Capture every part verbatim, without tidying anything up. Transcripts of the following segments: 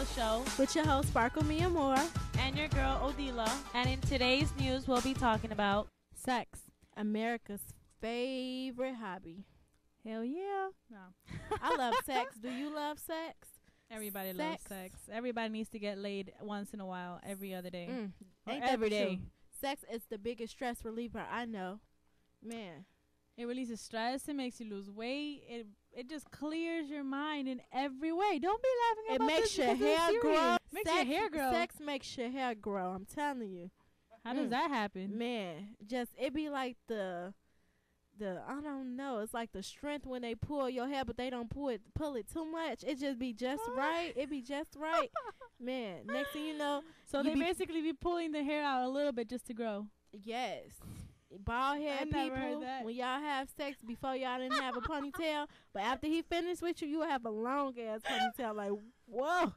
Show with your host Sparkle Mia Moore and your girl Odila. And in today's news, we'll be talking about sex, America's favorite hobby. Hell yeah. No. I love sex. Do you love sex? Everybody sex. loves sex. Everybody needs to get laid once in a while, every other day. Mm. Or Ain't every that day. true? Sex is the biggest stress reliever I know. Man. It releases stress. It makes you lose weight. It it just clears your mind in every way. Don't be laughing it about makes this your hair grow. Makes sex, your hair grow. Sex makes your hair grow. I'm telling you. How mm. does that happen? Man, just it be like the the I don't know. It's like the strength when they pull your hair, but they don't pull it pull it too much. It just be just right. It be just right. Man, next thing you know, so you they be basically be pulling the hair out a little bit just to grow. Yes. Bald head people, when y'all have sex before y'all didn't have a ponytail, but after he finished with you, you have a long ass ponytail. Like, whoa,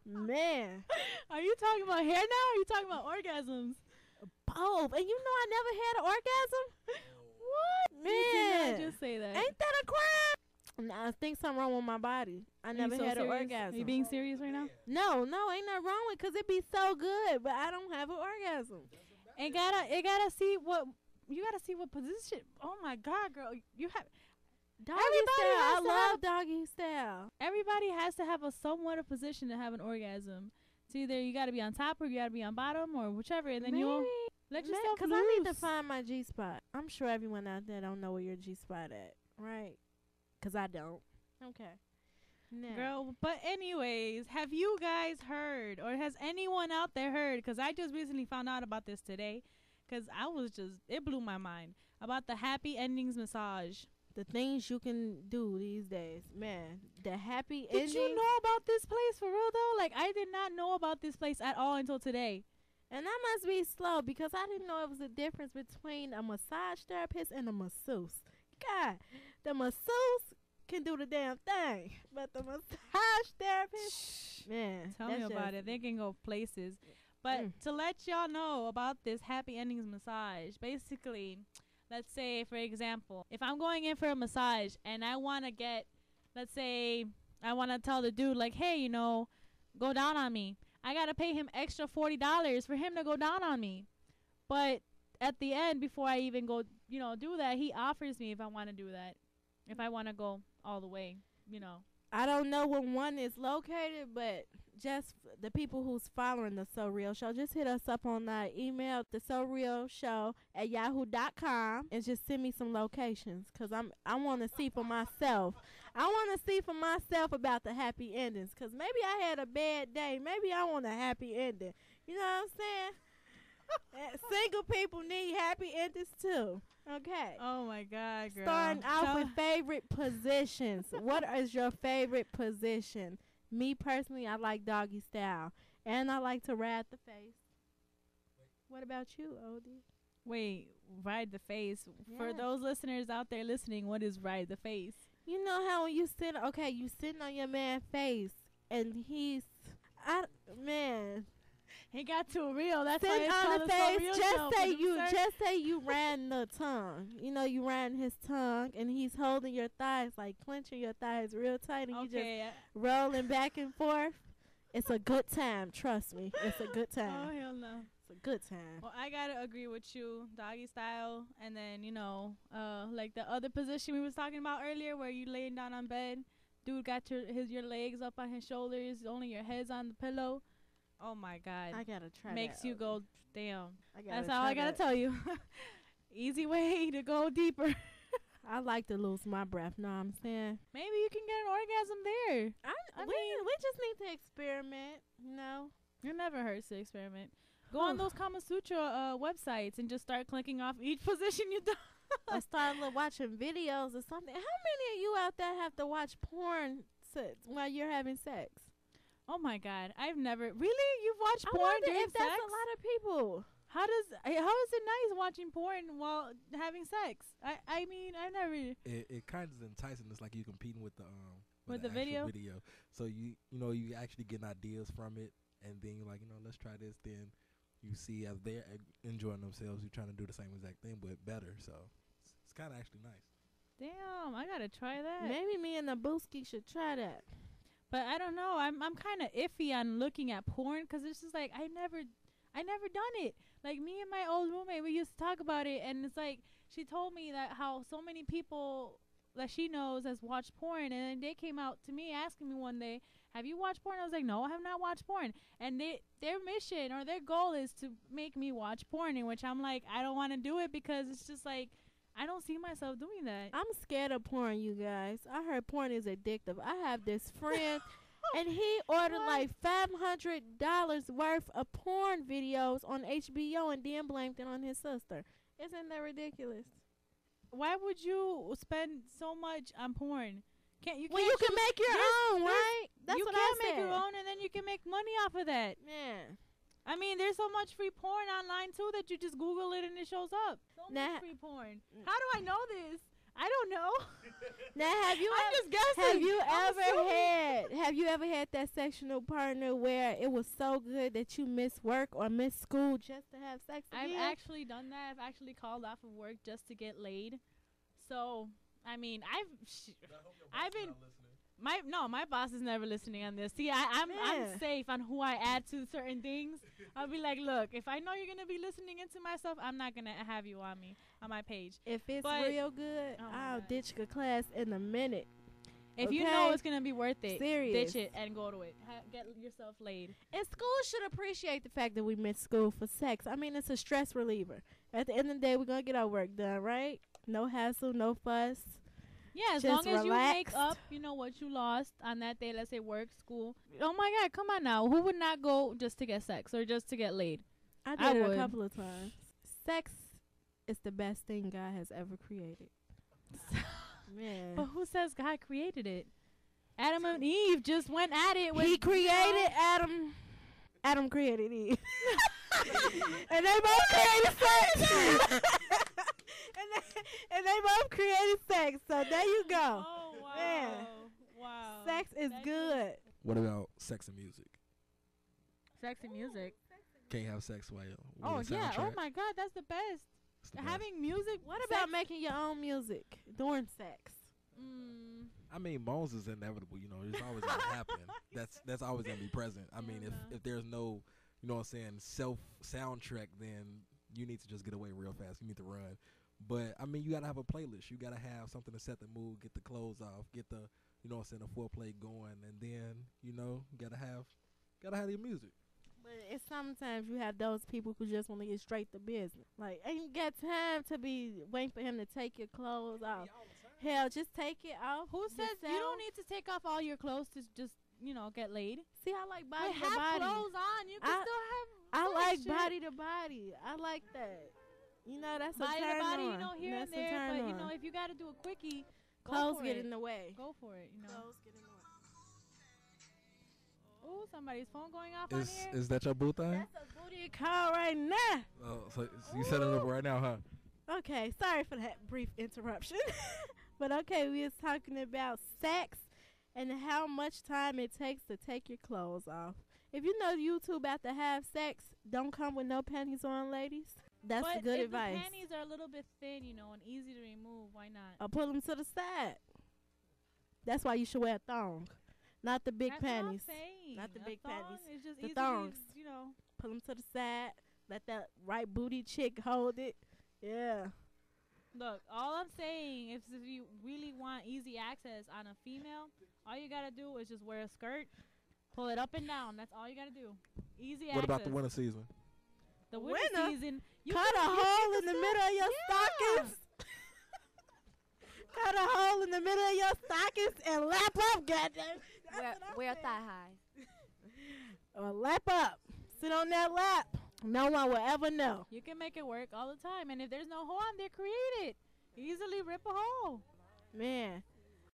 man. Are you talking about hair now? Or are you talking about orgasms? Both. And you know I never had an orgasm. What, man? You did not just say that. Ain't that a crime? Nah, I think something wrong with my body. I never so had serious? an orgasm. Are you being serious right now? No, no, ain't nothing wrong with it, because it be so good, but I don't have an orgasm. It gotta, it gotta see what. You gotta see what position. Oh my God, girl, you have doggy everybody style. Has I to love have, doggy style. Everybody has to have a somewhat of position to have an orgasm. It's either you gotta be on top or you gotta be on bottom or whichever, and then Maybe, you'll let yourself Because loose. I need to find my G spot. I'm sure everyone out there don't know where your G spot at, right? Because I don't. Okay. No. Girl, but anyways, have you guys heard, or has anyone out there heard? Because I just recently found out about this today. Because I was just, it blew my mind about the happy endings massage. The things you can do these days. Man, the happy Did endings. you know about this place for real, though? Like, I did not know about this place at all until today. And I must be slow because I didn't know it was a difference between a massage therapist and a masseuse. God, the masseuse can do the damn thing. But the massage therapist, Shh. man. Tell me about it. They can go places. But Mm. to let y'all know about this happy endings massage, basically, let's say, for example, if I'm going in for a massage and I want to get, let's say, I want to tell the dude, like, hey, you know, go down on me. I got to pay him extra forty dollars for him to go down on me. But at the end, before I even go, you know, do that, he offers me if I want to do that, if I want to go all the way, you know. I don't know where one is located, but just f- the people who's following the So Real Show, just hit us up on our email, the So Real Show at yahoo dot com, and just send me some locations, because I'm I want to see for myself. I want to see for myself about the happy endings, because maybe I had a bad day. Maybe I want a happy ending. You know what I'm saying? Uh, single people need happy endings too. Okay. Oh my God, girl. Starting out Tell- with favorite positions. What is your favorite position? Me personally, I like doggy style, and I like to ride the face. What about you, Odie? Wait, ride the face. For Yeah. those listeners out there listening, what is ride the face? You know how when you sit, okay, you sitting on your man's face, and he's, I, man, He got too real. That's why sitting it's on called the the So face. Real Just Show, say you, producer. just say you ran the tongue. You know, you ran his tongue, and he's holding your thighs, like clenching your thighs real tight, and you just Okay. rolling back and forth. It's a good time. Trust me, it's a good Oh time. hell no. It's a good time. Well, I gotta agree with you, doggy style, and then you know, uh, like the other position we was talking about earlier, where you laying down on bed, dude got your his your legs up on his shoulders, only your head's on the pillow. Oh my God, I gotta try. makes that you out. go damn. I gotta That's all try I gotta that. tell you. Easy way to go deeper. I like to lose my breath. Know what I'm saying? Maybe you can get an orgasm there. I, I we mean- we just need to experiment. You know. It never hurts to experiment. Go on those Kama Sutra uh, websites and just start clicking off each position you do. Or start li- watching videos or something. How many of you out there have to watch porn se- while you're having sex? Oh my God, I've never really. You've watched I porn wonder during if that's sex? a lot of people. How does eh, how is it nice watching porn while having sex? I I mean I never. It, it kind of is enticing. It's like you competing with the um With the actual video? video. So you you know you actually getting ideas from it, and then you're like, you know, let's try this. Then you see as they're eg- enjoying themselves, you're trying to do the same exact thing but better. So it's, it's kind of actually nice. Damn, I gotta try that. Maybe me and the Booski should try that. But I don't know. I'm I'm kind of iffy on looking at porn because it's just like I never, I never done it. Like me and my old roommate, we used to talk about it, and it's like she told me that how so many people that she knows has watched porn, and then they came out to me asking me one day, "Have you watched porn?" I was like, "No, I have not watched porn." And they their mission or their goal is to make me watch porn, in which I'm like, I don't want to do it because it's just like I don't see myself doing that. I'm scared of porn, you guys. I heard porn is addictive. I have this friend, and he ordered What? like five hundred dollars worth of porn videos on H B O and then blamed it on his sister. Isn't that ridiculous? Why would you spend so much on porn? Can't you? Well, can't you can make your there's- own, there's- right? That's you what can I make said. your own, and then you can make money off of that. Man. I mean, there's so much free porn online too that you just Google it and it shows up. So Nah. much free porn. How do I know this? I don't know. Now, have you I'm ever, just guessing. have you I'm ever assuming. had have you ever had that sectional partner where it was so good that you missed work or missed school just to have sex I've again? actually done that. I've actually called off of work just to get laid. So, I mean, I've sh- I've been my no, my boss is never listening on this. See, I, I'm Man. I'm safe on who I add to certain things. I'll be like, look, if I know you're gonna be listening into my stuff, I'm not gonna have you on me on my page. If it's But- real good, Oh my I'll God. ditch the class in a minute. If you know Okay. it's gonna be worth it, Serious. ditch it and go to it. Ha- get yourself laid. And school should appreciate the fact that we miss school for sex. I mean, it's a stress reliever. At the end of the day, we're going to get our work done, right? No hassle, no fuss. Yeah, as Just long as you make relaxed. up, you know, what you lost on that day, let's say work, school. Oh my God, come on now. Who would not go just to get sex or just to get laid? I I did it would. a couple of times. Sex is the best thing God has ever created. Man. But who says God created it? Adam and Eve just went at it. With, He you know- created Adam. Adam created Eve. and they both created sex. and, they, and they both created sex. So there you go. Oh, wow. Man. Wow. Sex is That good. What about sex and music? Sex and music. Can't have sex while with Oh, a yeah. Oh, soundtrack. my God. That's the best. It's the best. Having music. What sex- about making your own music during sex? Mm, I mean, moans is inevitable. You know, it's always gonna happen. That's that's always gonna be present. I mean, Yeah, if no. if there's no, you know what I'm saying, self soundtrack, then you need to just get away real fast. You need to run. But I mean, you gotta have a playlist. You gotta have something to set the mood, get the clothes off, get the, you know what I'm saying, the foreplay going, and then you know, gotta have, gotta have your music. But it's sometimes you have those people who just want to get straight to business. Like, ain't got time to be waiting for him to take your clothes off. Hell, just take it off. who says you yourself. don't need to take off all your clothes to just, you know, get laid? See, I like But body to have body. clothes on. You can I- still have. I sex like shit. body to body. I like that. You know, that's body a turn to body, on. you know, here that's and there. a turn But on. you know, if you got to do a quickie, go clothes for get it. in the way. Go for it. You know. Clothes get in the way. Oh, somebody's phone going off Is on here. is that your boo thing? That's a booty call right now. Oh, so, so you setting it up right now, huh? Okay, sorry for that brief interruption. But okay, we was talking about sex and how much time it takes to take your clothes off. If you know you two about to have sex, don't come with no panties on, ladies. That's but good if advice. the panties are a little bit thin, you know, and easy to remove, why not? Or pull them to the side. That's why you should wear a thong, not the big That's panties. What I'm saying. Not the A big thong panties. is just The easy thongs. To, you know. Pull them to the side. Let that right booty chick hold it. Yeah. Look, all I'm saying is if you really want easy access on a female, all you gotta do is just wear a skirt, pull it up and down. That's all you gotta do. Easy What access. about the winter season? The winter Winter? season. You Cut can- a you hole can in the still- middle of your Yeah. stockings. Cut a hole in the middle of your stockings and lap up, goddamn. That's Wear, what I'm wear saying. thigh highs. Or lap up. Sit on that lap. No one will ever know. You can make it work all the time, and if there's no hole on there, create it. Easily rip a hole. Man,